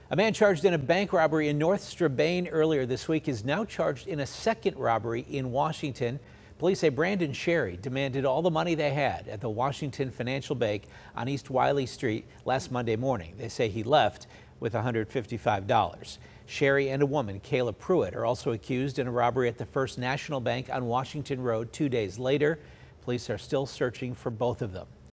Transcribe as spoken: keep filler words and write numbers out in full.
A man charged in a bank robbery in North Strabane earlier this week is now charged in a second robbery in Washington. Police say Brandon Scerri demanded all the money they had at the Washington Financial Bank on East Wiley Street last Monday morning. They say he left with one hundred fifty-five dollars. Scerri and a woman, Kayla Pruitt, are also accused in a robbery at the First National Bank on Washington Road two days later. Police are still searching for both of them.